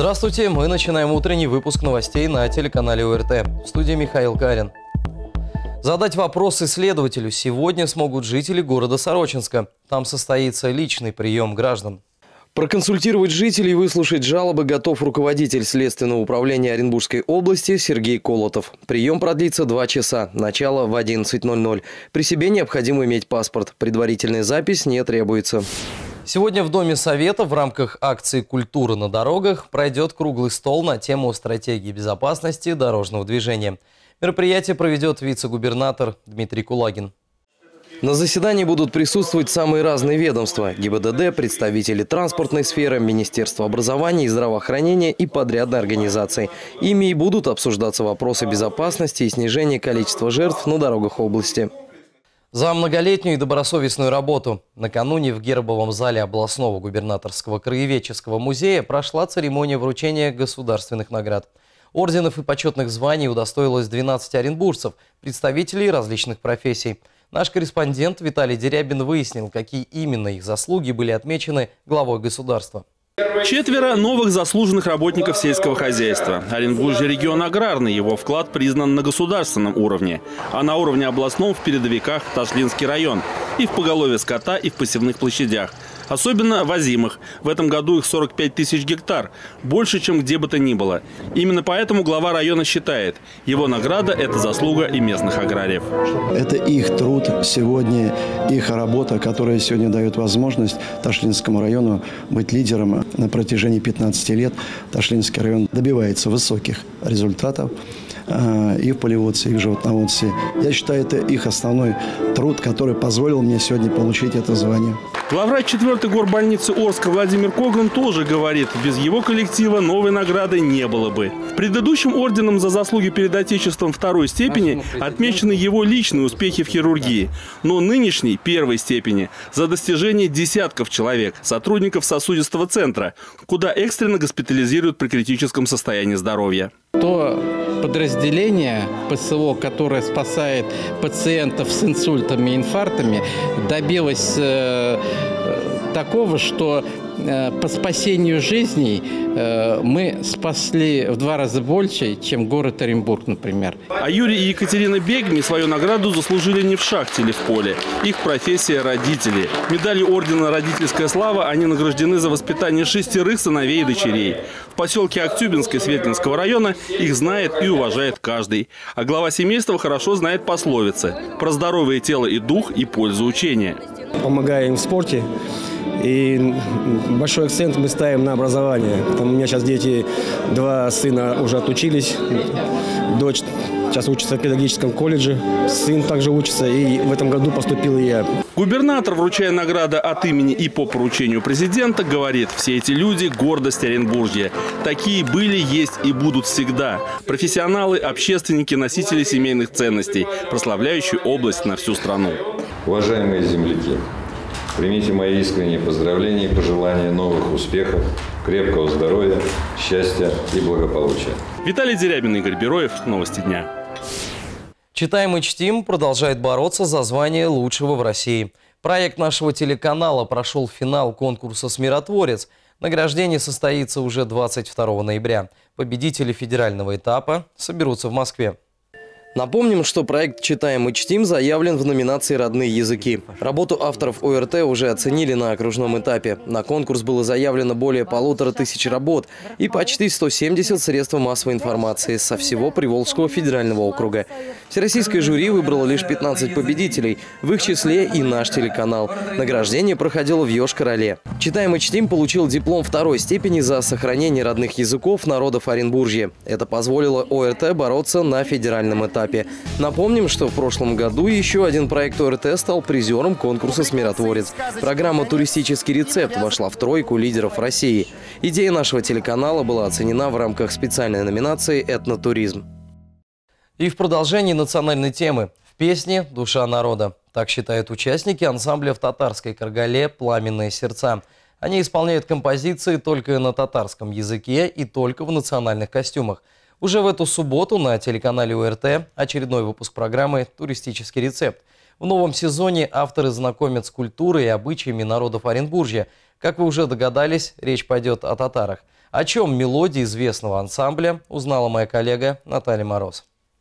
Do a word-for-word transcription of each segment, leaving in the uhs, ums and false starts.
Здравствуйте, мы начинаем утренний выпуск новостей на телеканале О Р Т. В студии Михаил Карин. Задать вопрос исследователю сегодня смогут жители города Сорочинска. Там состоится личный прием граждан. Проконсультировать жителей и выслушать жалобы готов руководитель Следственного управления Оренбургской области Сергей Колотов. Прием продлится два часа. Начало в одиннадцать ноль ноль. При себе необходимо иметь паспорт. Предварительная запись не требуется. Сегодня в Доме Совета в рамках акции «Культура на дорогах» пройдет круглый стол на тему стратегии безопасности дорожного движения. Мероприятие проведет вице-губернатор Дмитрий Кулагин. На заседании будут присутствовать самые разные ведомства – Г И Б Д Д, представители транспортной сферы, Министерство образования и здравоохранения и подрядные организации. Ими и будут обсуждаться вопросы безопасности и снижения количества жертв на дорогах области. За многолетнюю и добросовестную работу накануне в Гербовом зале областного губернаторского краеведческого музея прошла церемония вручения государственных наград. Орденов и почетных званий удостоилось двенадцать оренбуржцев, представителей различных профессий. Наш корреспондент Виталий Дерябин выяснил, какие именно их заслуги были отмечены главой государства. Четверо новых заслуженных работников сельского хозяйства. Оренбуржье регион аграрный, его вклад признан на государственном уровне. А на уровне областном в передовиках Ташлинский район. И в поголовье скота, и в посевных площадях. Особенно в озимых. В этом году их сорок пять тысяч гектар. Больше, чем где бы то ни было. Именно поэтому глава района считает, его награда – это заслуга и местных аграриев. Это их труд сегодня, их работа, которая сегодня дает возможность Ташлинскому району быть лидером. На протяжении пятнадцати лет Ташлинский район добивается высоких результатов и в полеводстве, и в животноводстве. Я считаю, это их основной труд, который позволил мне сегодня получить это звание. Главврач четвёртой горбольницы Орска Владимир Коган тоже говорит, без его коллектива новой награды не было бы. В предыдущем орденом за заслуги перед Отечеством второй степени отмечены его личные успехи в хирургии. Но нынешней первой степени за достижение десятков человек, сотрудников сосудистого центра, куда экстренно госпитализируют при критическом состоянии здоровья. То подразделение П С О, которое спасает пациентов с инсультами и инфарктами, добилось э, такого, что э, по спасению жизней э, мы спасли в два раза больше, чем город Оренбург, например. А Юрий и Екатерина Бегми свою награду заслужили не в шахте или в поле. Их профессия – родители. Медалью ордена «Родительская слава» они награждены за воспитание шестерых сыновей и дочерей. В поселке Актюбинской Светлинского района их знает и уважает каждый. А глава семейства хорошо знает пословицы про здоровое тело и дух и пользу учения. Помогаем в спорте. И большой акцент мы ставим на образование. Там у меня сейчас дети, два сына уже отучились, дочь сейчас учится в педагогическом колледже, сын также учится, и в этом году поступил и я. Губернатор, вручая награды от имени и по поручению президента, говорит, все эти люди – гордость Оренбуржья. Такие были, есть и будут всегда. Профессионалы, общественники, носители семейных ценностей, прославляющие область на всю страну. Уважаемые земляки, примите мои искренние поздравления и пожелания новых успехов, крепкого здоровья, счастья и благополучия. Виталий Дерябин, Игорь Бероев. Новости дня. «Читаем и чтим» продолжает бороться за звание лучшего в России. Проект нашего телеканала прошел финал конкурса «Смиротворец». Награждение состоится уже двадцать второго ноября. Победители федерального этапа соберутся в Москве. Напомним, что проект «Читаем и чтим» заявлен в номинации «Родные языки». Работу авторов О Р Т уже оценили на окружном этапе. На конкурс было заявлено более полутора тысяч работ и почти сто семьдесят средств массовой информации со всего Приволжского федерального округа. Всероссийское жюри выбрало лишь пятнадцать победителей, в их числе и наш телеканал. Награждение проходило в Йошкар-Оле. «Читаем и чтим» получил диплом второй степени за сохранение родных языков народов Оренбуржья. Это позволило О Р Т бороться на федеральном этапе. Напомним, что в прошлом году еще один проект О Р Т стал призером конкурса «Смиротворец». Программа «Туристический рецепт» вошла в тройку лидеров России. Идея нашего телеканала была оценена в рамках специальной номинации «Этнотуризм». И в продолжении национальной темы. В песне «Душа народа». Так считают участники ансамбля в татарской Каргале «Пламенные сердца». Они исполняют композиции только на татарском языке и только в национальных костюмах. Уже в эту субботу на телеканале О Р Т очередной выпуск программы «Туристический рецепт». В новом сезоне авторы знакомят с культурой и обычаями народов Оренбуржья. Как вы уже догадались, речь пойдет о татарах. О чем мелодии известного ансамбля узнала моя коллега Наталья Мороз.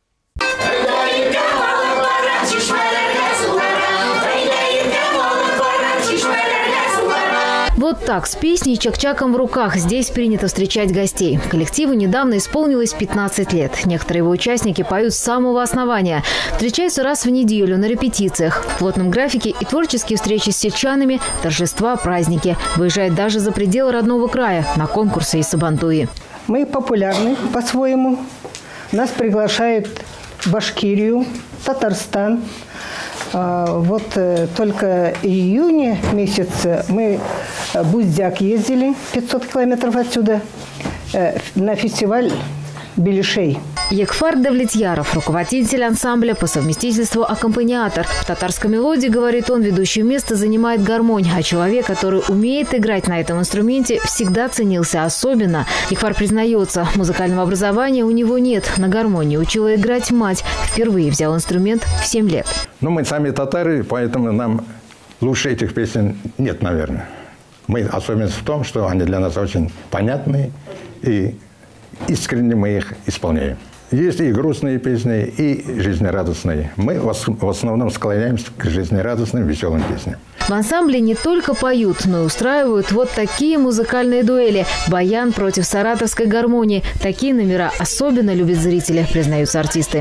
Вот так, с песней и чак-чаком в руках здесь принято встречать гостей. Коллективу недавно исполнилось пятнадцать лет. Некоторые его участники поют с самого основания. Встречаются раз в неделю на репетициях. В плотном графике и творческие встречи с сельчанами, торжества, праздники. Выезжают даже за пределы родного края на конкурсы и сабантуи. Мы популярны по-своему. Нас приглашают в Башкирию, Татарстан. Вот только в июне месяце мы в Буздяк ездили, пятьсот километров отсюда, на фестиваль беляшей. Екфар Давлетьяров, руководитель ансамбля, по совместительству аккомпаниатор. В татарской мелодии, говорит он, ведущее место занимает гармонь, а человек, который умеет играть на этом инструменте, всегда ценился особенно. Екфар признается, музыкального образования у него нет. На гармонии учила играть мать. Впервые взял инструмент в семь лет. Ну, мы сами татары, поэтому нам лучше этих песен нет, наверное. Мы особенность в том, что они для нас очень понятные и искренне мы их исполняем. Есть и грустные песни, и жизнерадостные. Мы в основном склоняемся к жизнерадостным, веселым песням. В ансамбле не только поют, но и устраивают вот такие музыкальные дуэли. Баян против саратовской гармонии. Такие номера особенно любят зрители, признаются артисты.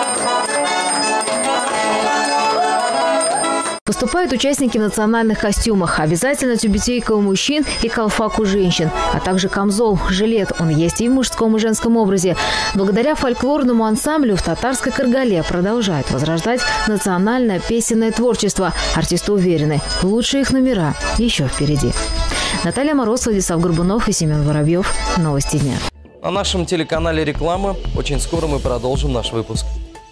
Выступают участники в национальных костюмах. Обязательно тюбетейка у мужчин и колфак у женщин. А также камзол, жилет. Он есть и в мужском и женском образе. Благодаря фольклорному ансамблю в татарской Каргале продолжает возрождать национальное песенное творчество. Артисты уверены, лучшие их номера еще впереди. Наталья Мороз, Владислав Горбунов и Семен Воробьев. Новости дня. На нашем телеканале реклама. Очень скоро мы продолжим наш выпуск.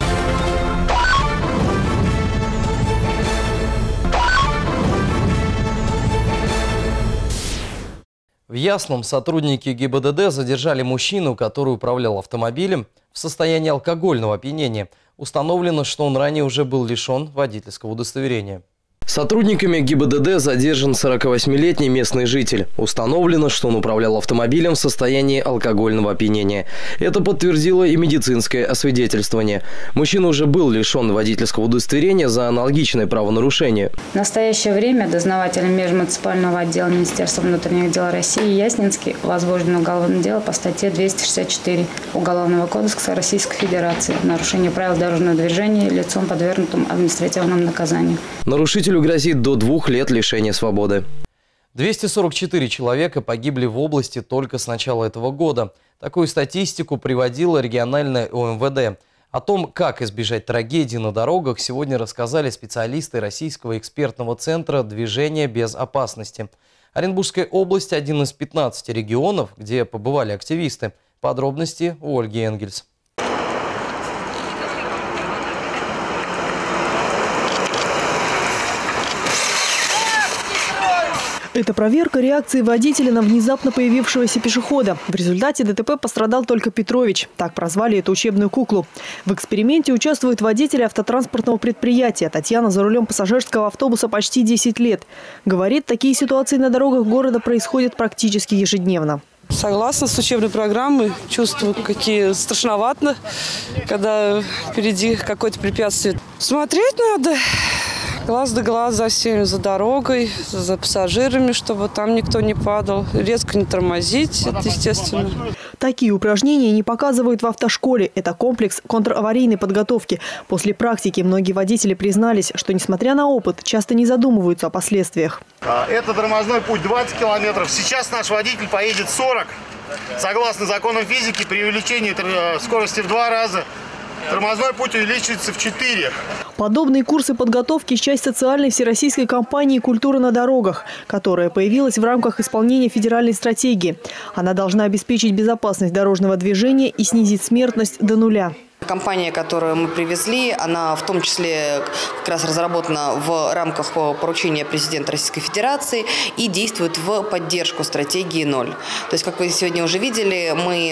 В Ясном сотрудники ГИБДД задержали мужчину, который управлял автомобилем в состоянии алкогольного опьянения. Установлено, что он ранее уже был лишен водительского удостоверения. Сотрудниками ГИБДД задержан сорокавосьмилетний местный житель. Установлено, что он управлял автомобилем в состоянии алкогольного опьянения. Это подтвердило и медицинское освидетельствование. Мужчина уже был лишен водительского удостоверения за аналогичное правонарушение. В настоящее время дознавателем межмуниципального отдела Министерства внутренних дел России Яснинский возбуждено уголовное дело по статье двести шестьдесят четыре Уголовного кодекса Российской Федерации. Нарушение правил дорожного движения лицом, подвергнутым административному наказанию. Нарушителю грозит до двух лет лишения свободы. двести сорок четыре человека погибли в области только с начала этого года. Такую статистику приводила региональная ОМВД. О том, как избежать трагедий на дорогах, сегодня рассказали специалисты Российского экспертного центра «Движение без опасности». Оренбургская область – один из пятнадцати регионов, где побывали активисты. Подробности у Ольги Энгельс. Это проверка реакции водителя на внезапно появившегося пешехода. В результате ДТП пострадал только Петрович. Так прозвали эту учебную куклу. В эксперименте участвует водитель автотранспортного предприятия. Татьяна за рулем пассажирского автобуса почти десять лет. Говорит, такие ситуации на дорогах города происходят практически ежедневно. Согласна с учебной программой. Чувствую, какие страшновато, когда впереди какое-то препятствие. Смотреть надо. Глаз да глаз за всеми, за дорогой, за пассажирами, чтобы там никто не падал. Резко не тормозить, это естественно. Такие упражнения не показывают в автошколе. Это комплекс контраварийной подготовки. После практики многие водители признались, что, несмотря на опыт, часто не задумываются о последствиях. Это тормозной путь двадцать километров. Сейчас наш водитель поедет сорок. Согласно законам физики, при увеличении скорости в два раза тормозной путь увеличивается в четыре. Подобные курсы подготовки – часть социальной всероссийской кампании «Культура на дорогах», которая появилась в рамках исполнения федеральной стратегии. Она должна обеспечить безопасность дорожного движения и снизить смертность до нуля. Компания, которую мы привезли, она в том числе как раз разработана в рамках поручения президента Российской Федерации и действует в поддержку стратегии ноль. То есть, как вы сегодня уже видели, мы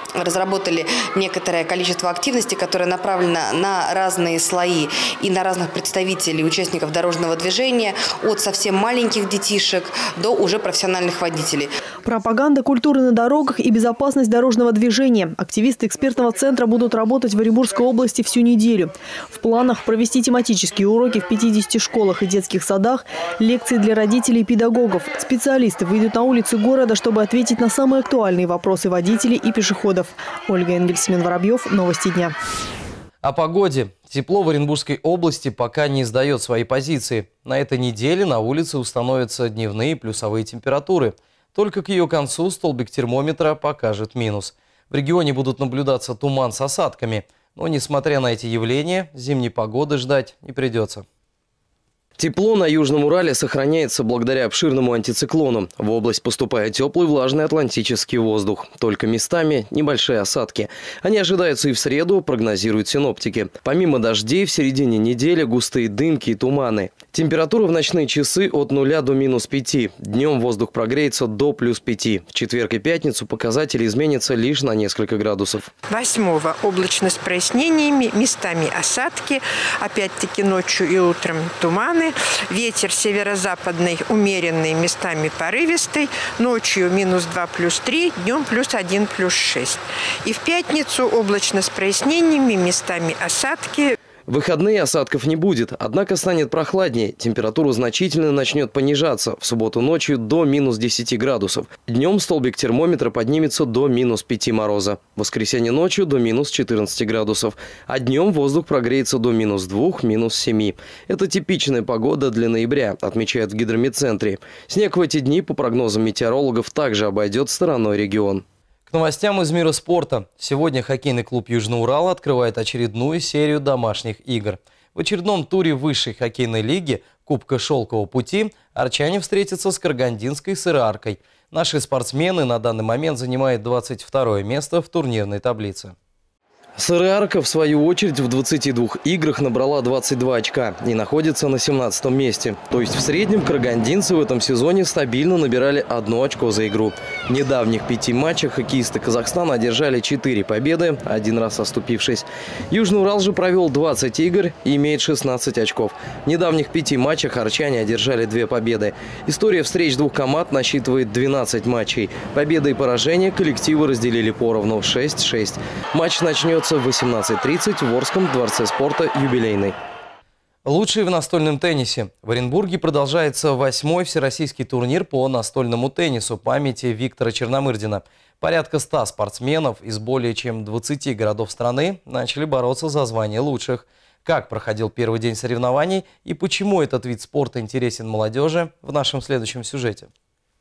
разработали некоторое количество активностей, которое направлено на разные слои и на разных представителей, участников дорожного движения, от совсем маленьких детишек до уже профессиональных водителей. Пропаганда культуры на дорогах и безопасность дорожного движения. Активисты экспертного центра будут работать в Оренбургской области всю неделю. В планах провести тематические уроки в пятидесяти школах и детских садах, лекции для родителей и педагогов. Специалисты выйдут на улицы города, чтобы ответить на самые актуальные вопросы водителей и пешеходов. Ольга Энгельсмен, Воробьев. Новости дня. О погоде. Тепло в Оренбургской области пока не сдает свои позиции. На этой неделе на улице установятся дневные плюсовые температуры. Только к ее концу столбик термометра покажет минус. В регионе будут наблюдаться туман с осадками. Но, несмотря на эти явления, зимней погоды ждать не придется. Тепло на Южном Урале сохраняется благодаря обширному антициклону. В область поступает теплый влажный атлантический воздух. Только местами небольшие осадки. Они ожидаются и в среду, прогнозируют синоптики. Помимо дождей, в середине недели густые дымки и туманы. Температура в ночные часы от нуля до минус пяти. Днем воздух прогреется до плюс пяти. В четверг и пятницу показатели изменятся лишь на несколько градусов. Восьмого облачно с прояснениями, местами осадки. Опять-таки ночью и утром туманы. Ветер северо-западный умеренный, местами порывистый. Ночью минус два плюс три, днем плюс один плюс шесть. И в пятницу облачно с прояснениями, местами осадки. В выходные осадков не будет, однако станет прохладнее. Температура значительно начнет понижаться. В субботу ночью до минус десяти градусов. Днем столбик термометра поднимется до минус пяти мороза. В воскресенье ночью до минус четырнадцати градусов. А днем воздух прогреется до минус двух, минус семи. Это типичная погода для ноября, отмечают в гидрометцентре. Снег в эти дни, по прогнозам метеорологов, также обойдет стороной регион. К новостям из мира спорта. Сегодня хоккейный клуб «Южный Урал» открывает очередную серию домашних игр. В очередном туре высшей хоккейной лиги Кубка Шелкового пути арчане встретятся с карагандинской «Сыроаркой». Наши спортсмены на данный момент занимают двадцать второе место в турнирной таблице. «Сыроарка», в свою очередь, в двадцати двух играх набрала двадцать два очка и находится на семнадцатом месте. То есть в среднем карагандинцы в этом сезоне стабильно набирали одно очко за игру. В недавних пяти матчах хоккеисты Казахстана одержали четыре победы, один раз оступившись. Южный Урал же провел двадцать игр и имеет шестнадцать очков. В недавних пяти матчах арчане одержали две победы. История встреч двух команд насчитывает двенадцать матчей. Победы и поражения коллективы разделили поровну шесть шесть. Матч начнется в восемнадцать тридцать в Орском дворце спорта «Юбилейный». Лучшие в настольном теннисе. В Оренбурге продолжается восьмой всероссийский турнир по настольному теннису памяти Виктора Черномырдина. Порядка ста спортсменов из более чем двадцати городов страны начали бороться за звание лучших. Как проходил первый день соревнований и почему этот вид спорта интересен молодежи, в нашем следующем сюжете.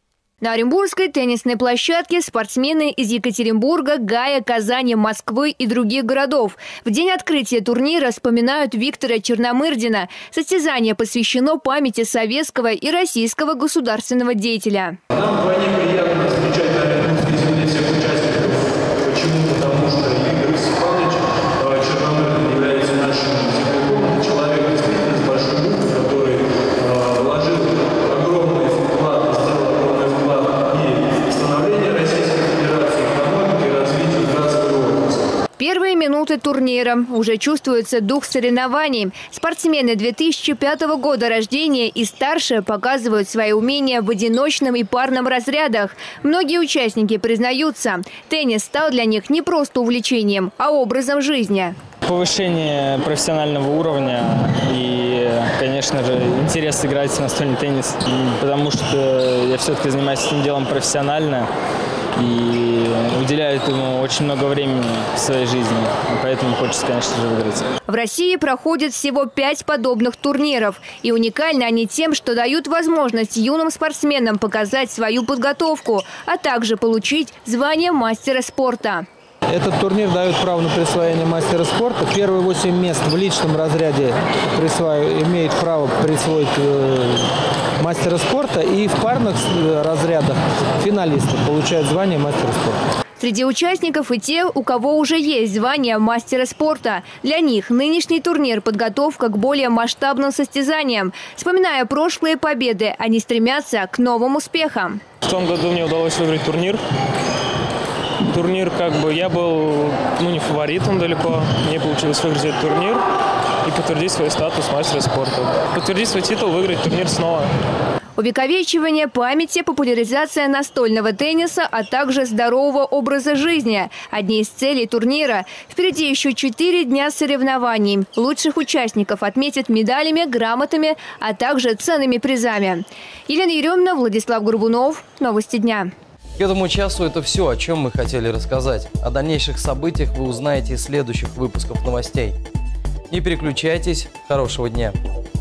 На Оренбургской теннисной площадке спортсмены из Екатеринбурга, Гая, Казани, Москвы и других городов. В день открытия турнира вспоминают Виктора Черномырдина. Состязание посвящено памяти советского и российского государственного деятеля. Нам вдвойне приятно встречать на Оренбургской земле всех участников. Почему? Потому что Виктор Степанович Черномырдин является нашим земляком. Человек действительно с большой буквы, который э, вложил огромный вклад, сделал огромный вклад и в становление Российской Федерации, экономики и развитие городской области. Первые минуты турнира. Уже чувствуется дух соревнований. Спортсмены две тысячи пятого года рождения и старше показывают свои умения в одиночном и парном разрядах. Многие участники признаются, теннис стал для них не просто увлечением, а образом жизни. Повышение профессионального уровня и, конечно же, интерес играть в настольный теннис, потому что я все-таки занимаюсь этим делом профессионально и уделяю этому очень много времени в своей жизни, поэтому хочется, конечно же, выиграть. В России проходит всего пять подобных турниров, и уникальны они тем, что дают возможность юным спортсменам показать свою подготовку, а также получить звание мастера спорта. Этот турнир дает право на присвоение мастера спорта. Первые восемь мест в личном разряде присваив... имеют право присвоить э, мастера спорта. И в парных разрядах финалисты получают звание мастера спорта. Среди участников и те, у кого уже есть звание мастера спорта. Для них нынешний турнир – подготовка к более масштабным состязаниям. Вспоминая прошлые победы, они стремятся к новым успехам. В том году мне удалось выиграть турнир. Турнир, как бы, я был, ну, не фаворитом далеко. Мне получилось выиграть этот турнир и подтвердить свой статус мастера спорта. Подтвердить свой титул, выиграть турнир снова. Увековечивание памяти, популяризация настольного тенниса, а также здорового образа жизни – одни из целей турнира. Впереди еще четыре дня соревнований. Лучших участников отметят медалями, грамотами, а также ценными призами. Елена Еремина, Владислав Горбунов. Новости дня. К этому часу это все, о чем мы хотели рассказать. О дальнейших событиях вы узнаете из следующих выпусков новостей. Не переключайтесь. Хорошего дня.